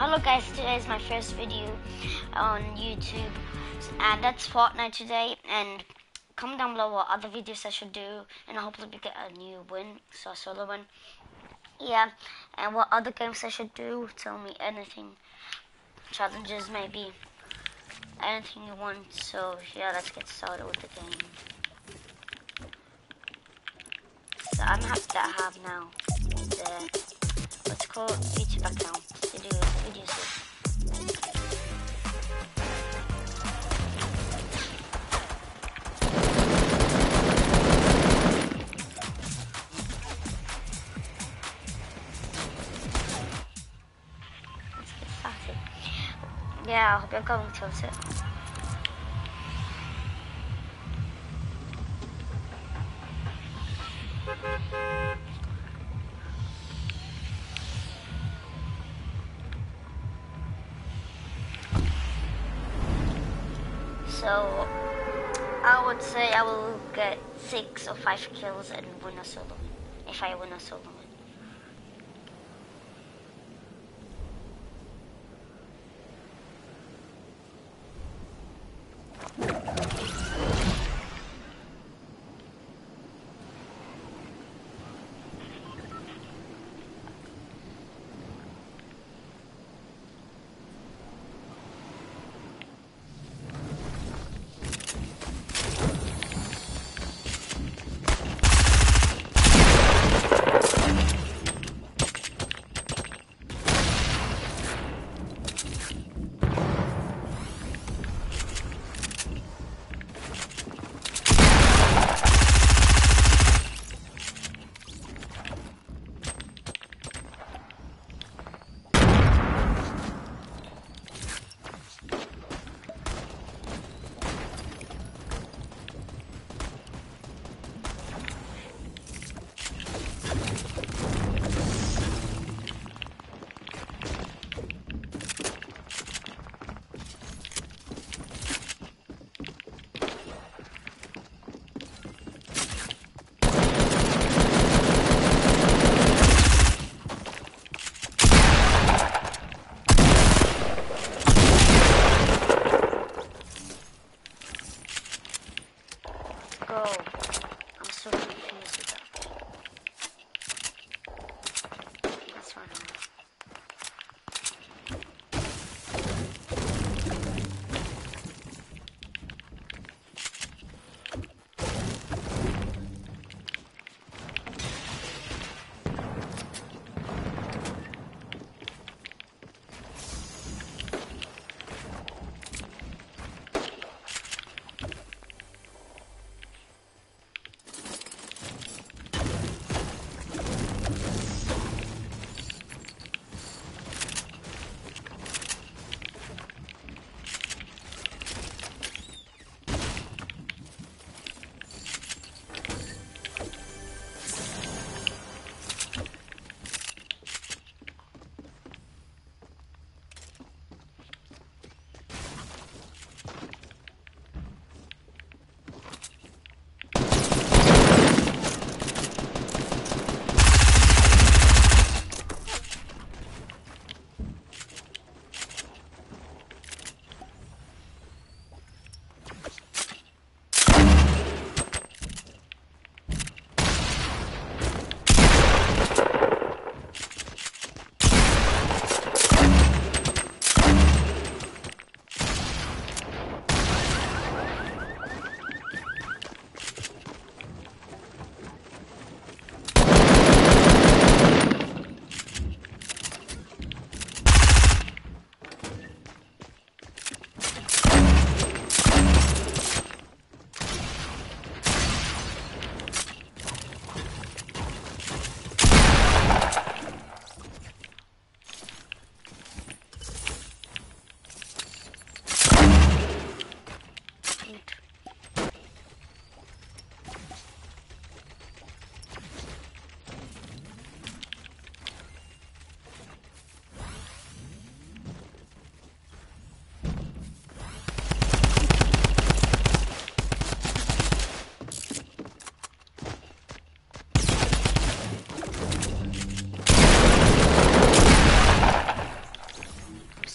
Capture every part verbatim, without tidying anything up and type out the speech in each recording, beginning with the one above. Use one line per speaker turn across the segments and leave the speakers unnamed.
Hello guys, today is my first video on YouTube and that's Fortnite today, and comment down below what other videos I should do and hopefully we get a new win, so a solo win. Yeah, and what other games I should do, tell me anything, challenges maybe, anything you want. So yeah, let's get started with the game. So I'm happy that I have now the, what's called YouTube account to do videos with. Yeah, I hope you're going to it. So, I would say I will get six or five kills and win a solo, if I win a solo win.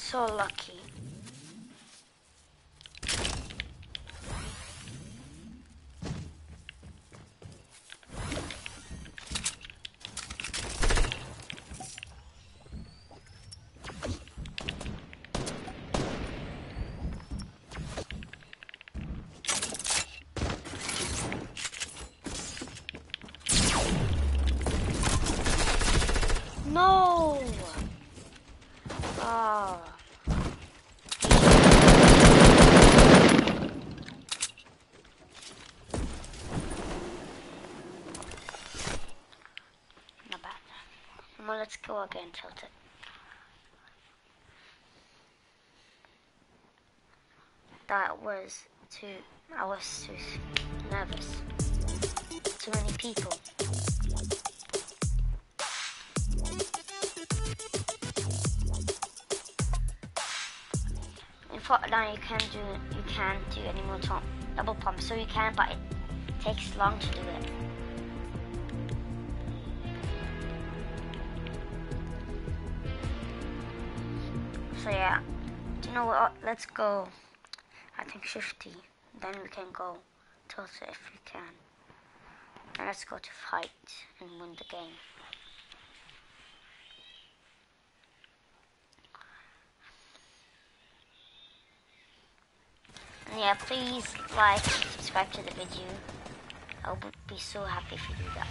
So lucky. No! Oh. Not bad. Well, let's go again, Tilted. That was too... I was too nervous. Too many people. In Fortnite, you can't do you can't do any more top, double pump, so you can, but it takes long to do it. So yeah, do you know what? Let's go. I think fifty. Then we can go toss it if we can. And let's go to fight and win the game. And yeah, please like, subscribe to the video. I would be so happy if you do that.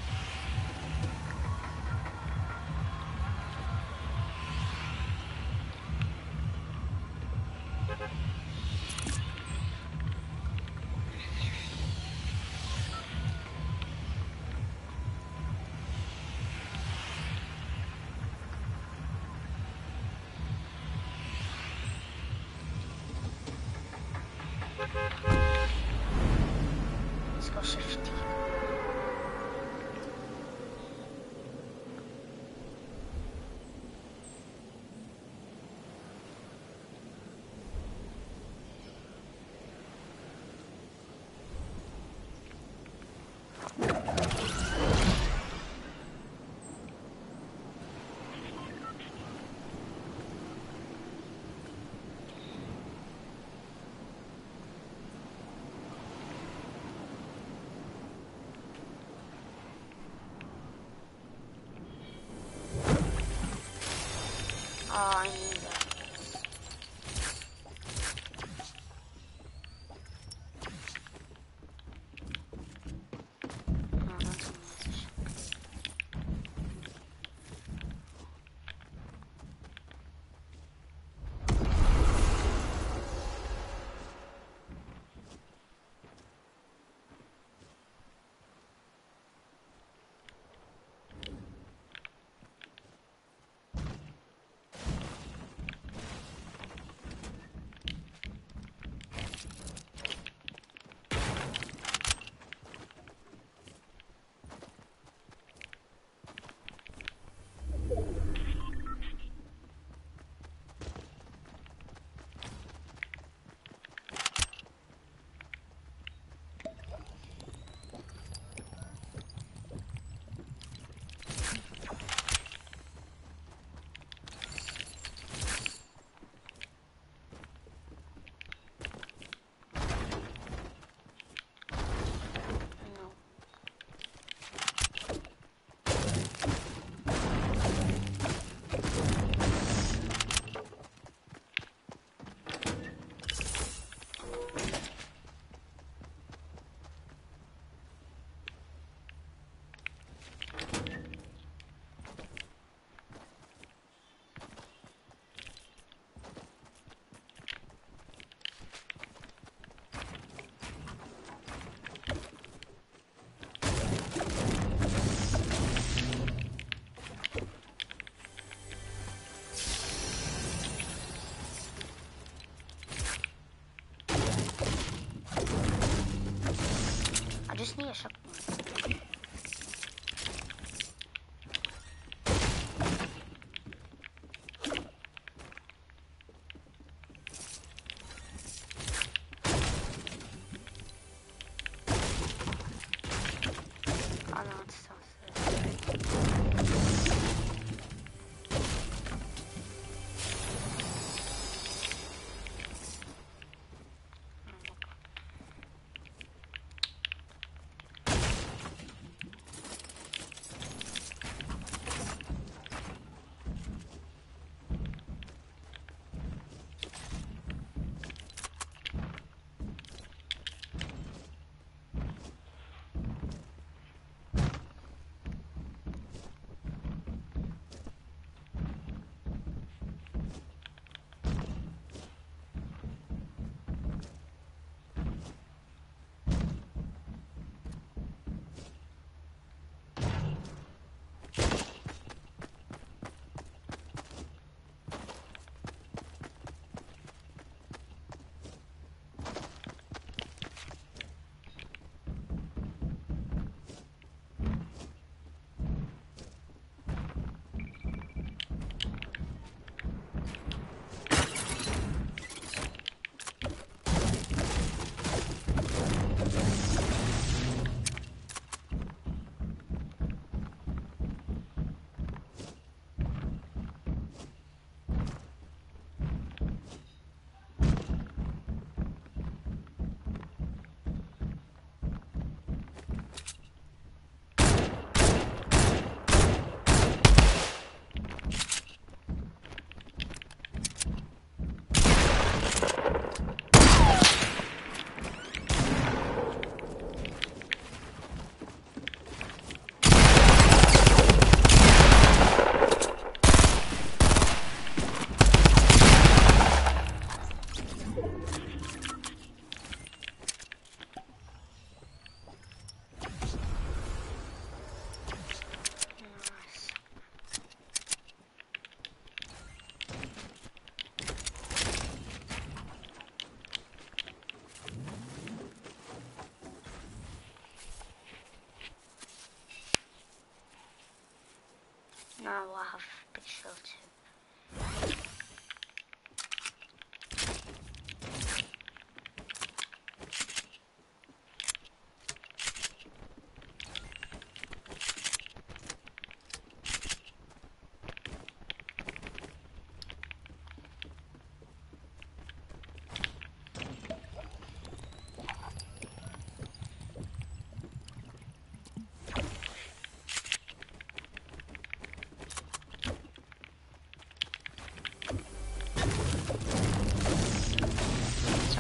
Let's go fifty. Oh, I need that. No, that's amazing. I just need a shotgun. Oh no, it's so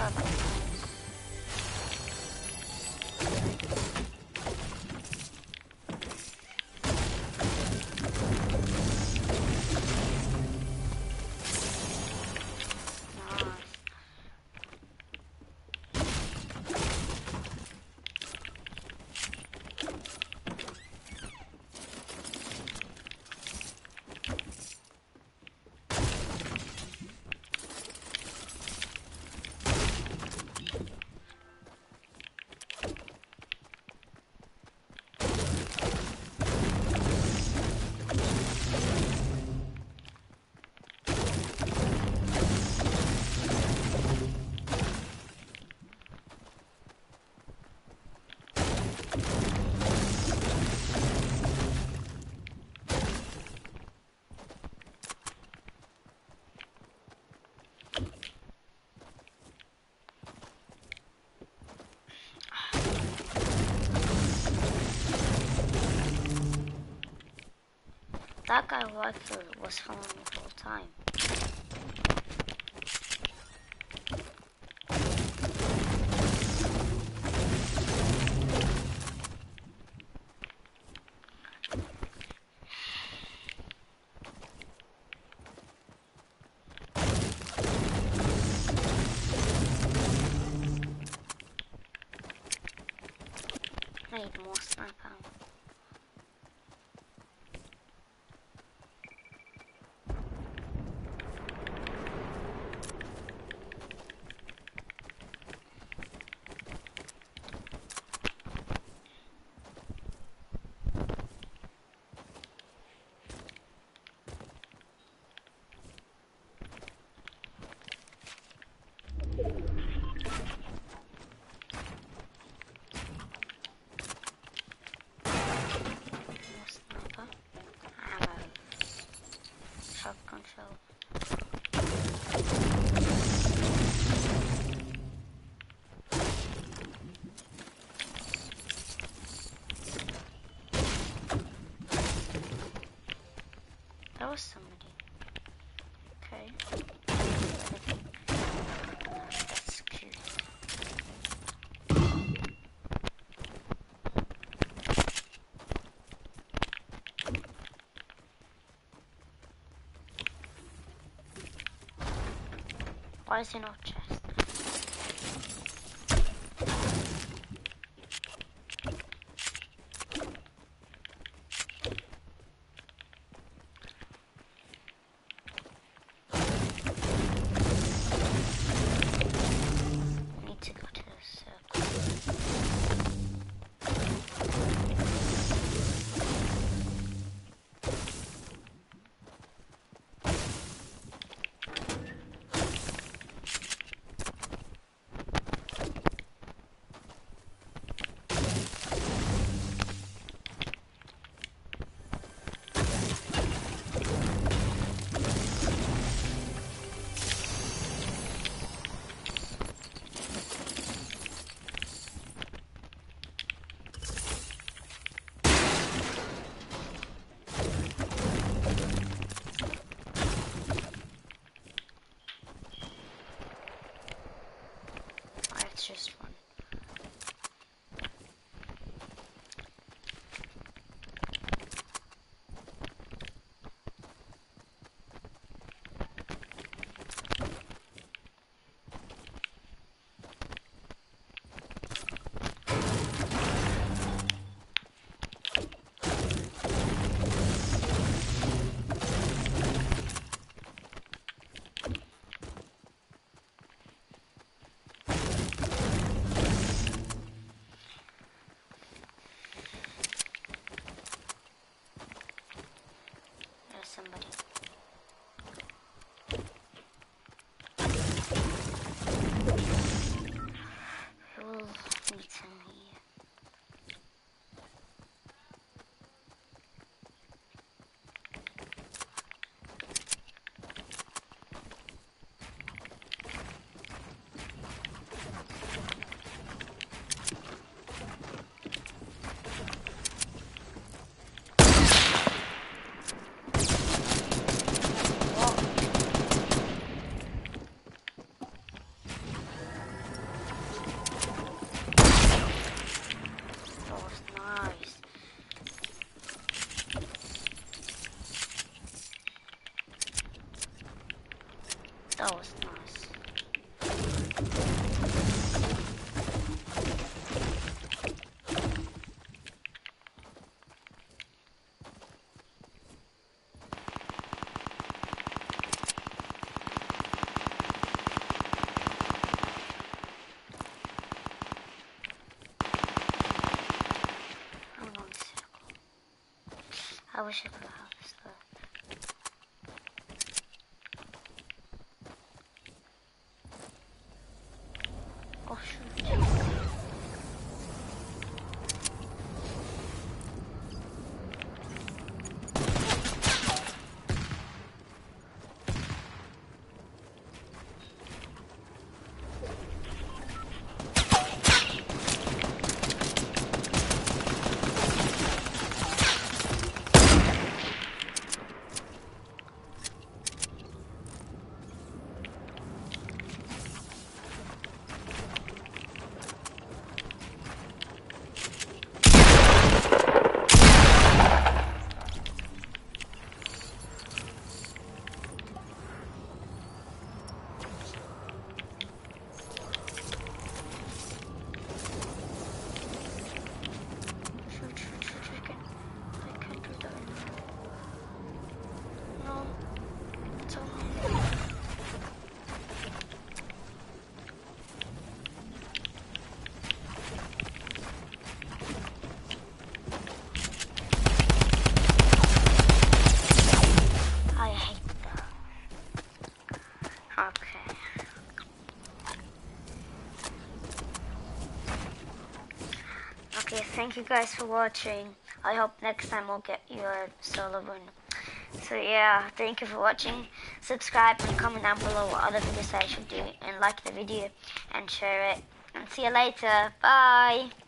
That guy rifle was following me the whole time. I need more sniper. Control. That was somebody. Okay. That's cute. Why is he not chest? I need to go to the circle. Just one. That's nice. I'm going to circle. I wish I could have this though. Oh shoot. Okay, thank you guys for watching. I hope next time we'll get your solo win. So yeah, thank you for watching. Subscribe and comment down below what other videos I should do, and like the video and share it. And see you later. Bye.